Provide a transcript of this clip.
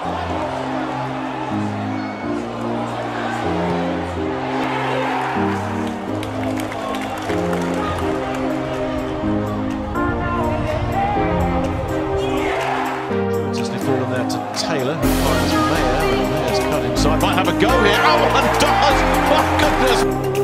Fallen there to Taylor, who finds Mayer, and Mayer's cut inside. Might have a go here. Oh, and does! My goodness!